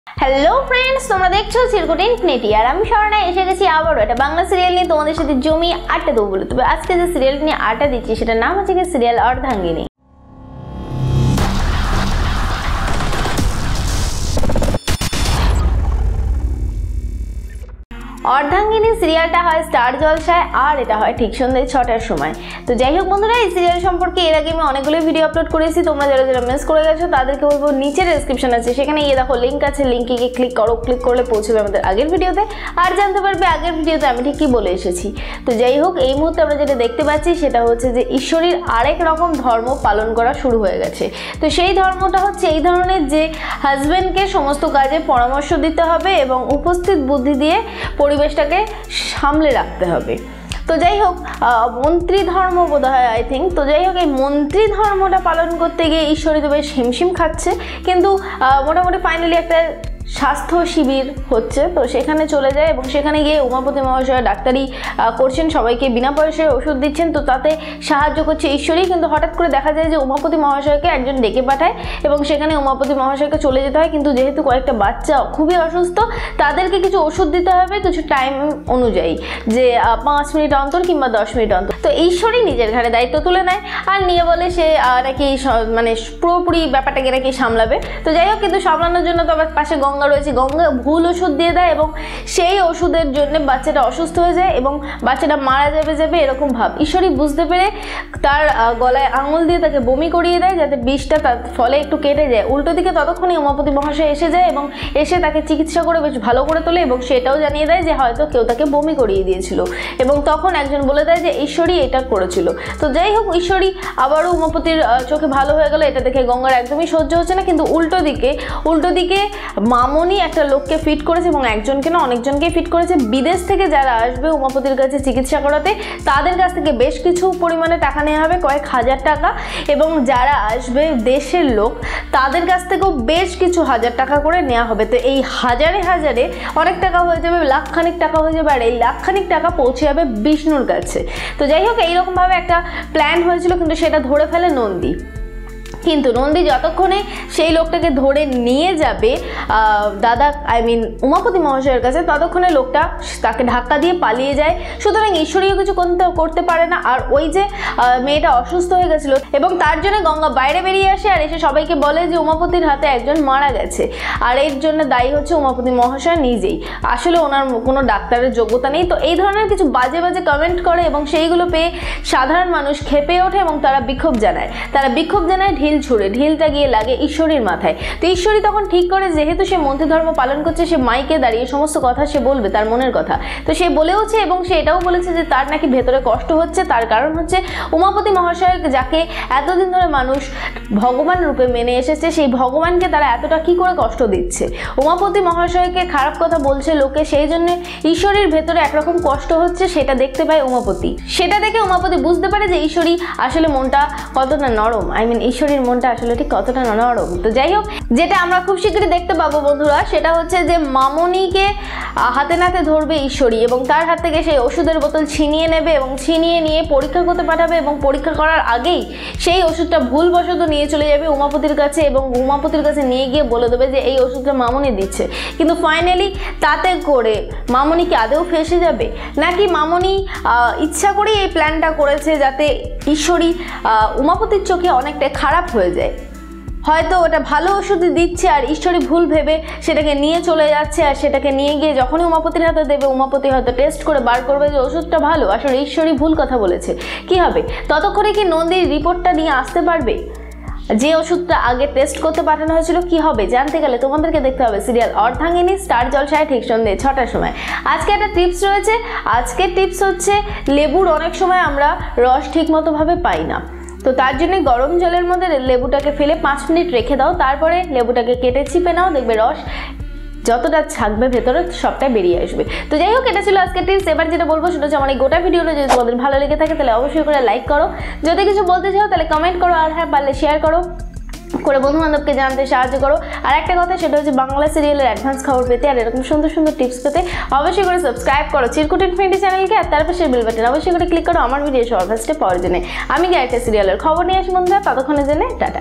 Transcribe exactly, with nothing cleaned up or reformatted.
Hello friends, তোমরা দেখছো চিরকুট infinity আর আমি স্বর্ণা এসে গেছি আবারও একটা বাংলা সিরিয়াল নিয়ে তোমাদের সাথে জমি আড্ডা দেবো বলে। তবে আজকে যে সিরিয়াল নিয়ে আড্ডা দিচ্ছি সেটার নাম হচ্ছে কি সিরিয়াল অর্ধাঙ্গিনী। অর্ধাঙ্গিনী সিরিয়ালটা হয় স্টার জলসায় আর এটা হয় ঠিক সন্ধ্যে ছটার সময়। তো যাই হোক বন্ধুরা, এই সিরিয়াল সম্পর্কে এর আগে আমি অনেকগুলো ভিডিও আপলোড করেছি। তোমরা যারা যারা মিস করে গেছো তাদেরকে বলবো নিচে ডেসক্রিপশন আছে, সেখানে গিয়ে দেখো লিঙ্ক আছে, লিঙ্কে গিয়ে ক্লিক করো, ক্লিক করলে পৌঁছবে আমাদের আগের ভিডিওতে আর জানতে পারবে আগের ভিডিওতে আমি ঠিক কী বলে এসেছি। তো যাই হোক, এই মুহূর্তে আমরা যেটা দেখতে পাচ্ছি সেটা হচ্ছে যে ঈশ্বরীর আরেক রকম ধর্ম পালন করা শুরু হয়ে গেছে। তো সেই ধর্মটা হচ্ছে এই ধরনের যে হাজব্যান্ডকে সমস্ত কাজে পরামর্শ দিতে হবে এবং উপস্থিত বুদ্ধি দিয়ে পরিবেশটাকে সামলে রাখতে হবে। তো যাই হোক, মন্ত্রী ধর্ম বোধ হয় আই থিঙ্ক। তো যাই হোক, এই মন্ত্রী ধর্মটা পালন করতে গিয়ে ঈশ্বরী তো বেশ হিমশিম খাচ্ছে, কিন্তু মোটামুটি ফাইনালি একটা স্বাস্থ্য শিবির হচ্ছে, তো সেখানে চলে যায় এবং সেখানে গিয়ে উমাপতি মহাশয় ডাক্তারি করছেন, সবাইকে বিনা পয়সায় ওষুধ দিচ্ছেন। তো তাতে সাহায্য করছে ঈশ্বরী, কিন্তু হঠাৎ করে দেখা যায় যে উমাপতি মহাশয়কে একজন ডেকে পাঠায় এবং সেখানে উমাপতি মহাশয়কে চলে যেতে হয়। কিন্তু যেহেতু কয়েকটা বাচ্চা খুবই অসুস্থ, তাদেরকে কিছু ওষুধ দিতে হবে কিছু টাইম অনুযায়ী, যে পাঁচ মিনিট অন্তর কিংবা দশ মিনিট অন্তর। তো ঈশ্বরী নিজের ঘাড়ে দায়িত্ব তুলে নেয় আর নিয়ে বলে সে নাকি মানে পুরোপুরি ব্যাপারটাকে নাকি সামলাবে। তো যাই হোক, কিন্তু সামলানোর জন্য তো আবার পাশে গঙ্গা রয়েছে, গঙ্গা ভুল ওষুধ দিয়ে দেয় এবং সেই ওষুধের জন্য বাচ্চাটা অসুস্থ হয়ে যায় এবং বাচ্চাটা মারা যাবে যাবে এরকম ভাব। ঈশ্বরী বুঝতে পেরে তার গলায় আঙুল দিয়ে তাকে বমি করিয়ে দেয় যাতে বিষটা তার ফলে একটু কেটে যায়। উল্টো দিকে ততক্ষণে উমাপতি মহাশয় এসে যায় এবং এসে তাকে চিকিৎসা করে বেশ ভালো করে তোলে এবং সেটাও জানিয়ে দেয় যে হয়তো কেউ তাকে বমি করিয়ে দিয়েছিল এবং তখন একজন বলে দেয় যে ঈশ্বরী এটা করেছিল। তো যাই হোক, ঈশ্বরী আবারও উমাপতির চোখে ভালো হয়ে গেল, এটা দেখে গঙ্গার একদমই সহ্য হচ্ছে না। কিন্তু উল্টো দিকে উল্টো দিকে মামনি একটা লোককে ফিট করেছে এবং একজনকে না অনেকজনকে ফিট করেছে। বিদেশ থেকে যারা আসবে উমাপতির কাছে চিকিৎসা করাতে তাদের কাছ থেকে বেশ কিছু পরিমাণে টাকা নেওয়া হবে, কয়েক হাজার টাকা, এবং যারা আসবে দেশের লোক তাদের কাছ থেকেও বেশ কিছু হাজার টাকা করে নেওয়া হবে। তো এই হাজারে হাজারে অনেক টাকা হয়ে যাবে, লাখখানিক টাকা হয়ে যাবে, আর এই লাখখানিক টাকা পৌঁছে যাবে বিষ্ণুর কাছে। তো যাই হোক, এইরকমভাবে একটা প্ল্যান হয়েছিল, কিন্তু সেটা ধরে ফেলে নন্দী। কিন্তু নন্দী যতক্ষণে সেই লোকটাকে ধরে নিয়ে যাবে দাদা আই মিন উমাপতি মহাশয়ের কাছে, ততক্ষণে লোকটা তাকে ধাক্কা দিয়ে পালিয়ে যায়। সুতরাং ঈশ্বরীও কিছু করতে পারে না। আর ওই যে মেয়েটা অসুস্থ হয়ে গেছিলো এবং তার জন্য গঙ্গা বাইরে বেরিয়ে আসে আর এসে সবাইকে বলে যে উমাপতির হাতে একজন মারা গেছে আর এর জন্য দায়ী হচ্ছে উমাপতি মহাশয় নিজেই, আসলে ওনার কোনো ডাক্তারের যোগ্যতা নেই। তো এই ধরনের কিছু বাজে বাজে কমেন্ট করে এবং সেইগুলো পেয়ে সাধারণ মানুষ ক্ষেপে ওঠে এবং তারা বিক্ষোভ জানায় তারা বিক্ষোভ জানায় ঢিল ছুড়ে। ঢিলটা গিয়ে লাগে ঈশ্বরীর মাথায়। তো ঈশ্বরী তখন ঠিক করে যেহেতু সে মন্ত্রী ধর্ম পালন করছে, সে মাইকে দাঁড়িয়ে সমস্ত কথা সে বলবে, তার মনের কথা। তো সে বলেওছে এবং সে এটাও বলেছে যে তার নাকি ভেতরে কষ্ট হচ্ছে, তার কারণ হচ্ছে উমাপতি মহাশয় যাকে এতদিন ধরে মানুষ ভগবান রূপে মেনে এসেছে, সেই ভগবানকে তারা এতটা কি করে কষ্ট দিচ্ছে। উমাপতি মহাশয়কে খারাপ কথা বলছে লোকে, সেই জন্য ঈশ্বরীর ভেতরে একরকম কষ্ট হচ্ছে, সেটা দেখতে পায় উমাপতি। সেটা দেখে উমাপতি বুঝতে পারে যে ঈশ্বরী আসলে মনটা কতটা নরম, আই মিন ঈশ্বরীর মনটা আসলে ঠিক কতটা নরম। তো যাই হোক, যেটা আমরা খুব শীঘ্রই দেখতে পাবো বন্ধুরা, সেটা হচ্ছে যে মামনিকে হাতে নাতে ধরবে ঈশ্বরী এবং তার হাত থেকে সেই ওষুধের বোতল ছিনিয়ে নেবে এবং ছিনিয়ে নিয়ে পরীক্ষা করতে পাঠাবে এবং পরীক্ষা করার আগেই সেই ওষুধটা ভুলবশত নিয়ে চলে যাবে উমাপতির কাছে এবং উমাপতির কাছে নিয়ে গিয়ে বলে দেবে যে এই ওষুধটা মামনি দিচ্ছে। কিন্তু ফাইনালি তাতে করে মামনি কি আদেও ফেসে যাবে, নাকি মামনি ইচ্ছা করেই এই প্ল্যানটা করেছে যাতে ঈশ্বরী উমাপতির চোখে অনেকটা খারাপ হয়ে যায়? হয়তো ওটা ভালো ওষুধই দিচ্ছে আর ঈশ্বরী ভুল ভেবে সেটাকে নিয়ে চলে যাচ্ছে, আর সেটাকে নিয়ে গিয়ে যখনই উমাপতির হাতে দেবে উমাপতি হয়তো টেস্ট করে বার করবে যে ওষুধটা ভালো, আসলে ঈশ্বরী ভুল কথা বলেছে। কি হবে ততক্ষণে? কি নন্দীর রিপোর্টটা নিয়ে আসতে পারবে যে ওষুধটা আগে টেস্ট করতে পাঠানো হয়েছিল? কি হবে জানতে গেলে তোমাদেরকে দেখতে হবে সিরিয়াল অর্ধাঙ্গিনী স্টার জলসায় ঠিক সন্ধ্যে ছটার সময়। আজকে একটা টিপস রয়েছে। আজকের টিপস হচ্ছে লেবুর অনেক সময় আমরা রস ঠিকমতোভাবে পাই না, তো তার জন্য গরম জলের মধ্যে লেবুটাকে ফেলে পাঁচ মিনিট রেখে দাও, তারপরে লেবুটাকে কেটে চিপে নাও, দেখবে রস যতটা থাকবে ভেতরে সবটাই বেরিয়ে আসবে। তো যাই হোক, এটা ছিল আজকের টিপস। এবার যেটা বলবো সেটা হচ্ছে আমার এই গোটা ভিডিওটা যদি তোমাদের ভালো লেগে থাকে তাহলে অবশ্যই করে লাইক করো, যদি কিছু বলতে চাও তাহলে কমেন্ট করো, আর হ্যাঁ পারলে শেয়ার করো করে বন্ধু বান্ধবকে জানতে সাহায্য করো। আর একটা কথা, সেটা হচ্ছে বাংলা সিরিয়ালের অ্যাডভান্স খবর পেতে আর এরকম সুন্দর সুন্দর টিপস পেতে অবশ্যই করে সাবস্ক্রাইব করো চিরকুট ইনফিনিটি চ্যানেলকে, আর তারপর সেই বেল বাটন অবশ্যই করে ক্লিক করো আমার ভিডিও সবার ফার্স্টে পাওয়ার জন্য। আমি কি একটা সিরিয়ালের খবর নিয়ে আসি বন্ধুরা, ততক্ষণের জন্য টাটা।